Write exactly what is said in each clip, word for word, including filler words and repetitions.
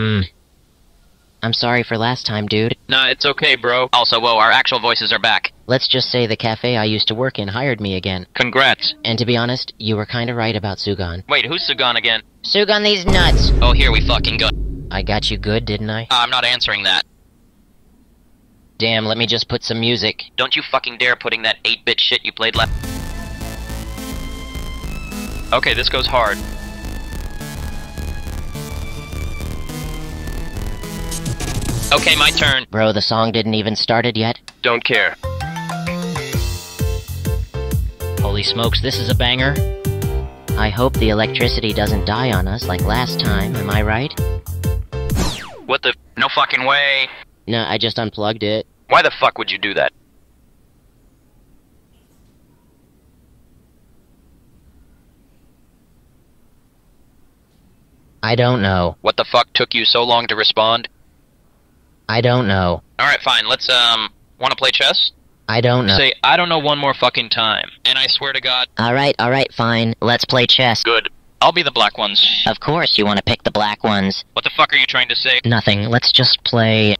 Um... I'm sorry for last time, dude. Nah, it's okay, bro. Also, whoa, our actual voices are back. Let's just say the cafe I used to work in hired me again. Congrats. And to be honest, you were kinda right about Sugan. Wait, who's Sugan again? Sugan these nuts! Oh, here we fucking go. I got you good, didn't I? Uh, I'm not answering that. Damn, let me just put some music. Don't you fucking dare putting that eight bit shit you played last... Okay, this goes hard. Okay, my turn. Bro, the song didn't even started yet. Don't care. Holy smokes, this is a banger. I hope the electricity doesn't die on us like last time, am I right? What the f- No fucking way. No, I just unplugged it. Why the fuck would you do that? I don't know. What the fuck took you so long to respond? I don't know. Alright, fine, let's, um, wanna play chess? I don't know. Say, I don't know one more fucking time. And I swear to God... Alright, alright, fine. Let's play chess. Good. I'll be the black ones. Of course you want to pick the black ones. What the fuck are you trying to say? Nothing. Let's just play...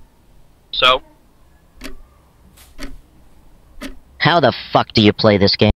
So? How the fuck do you play this game?